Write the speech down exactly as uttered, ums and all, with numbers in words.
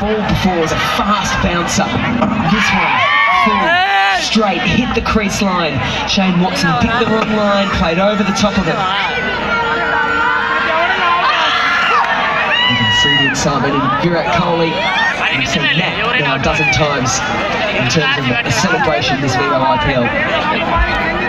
Ball before was a fast bouncer. This one, full, straight, hit the crease line. Shane Watson picked the wrong line, played over the top of it. You can see the excitement in Virat Kohli. You've seen that now a dozen times in terms of the celebration this V O I P L.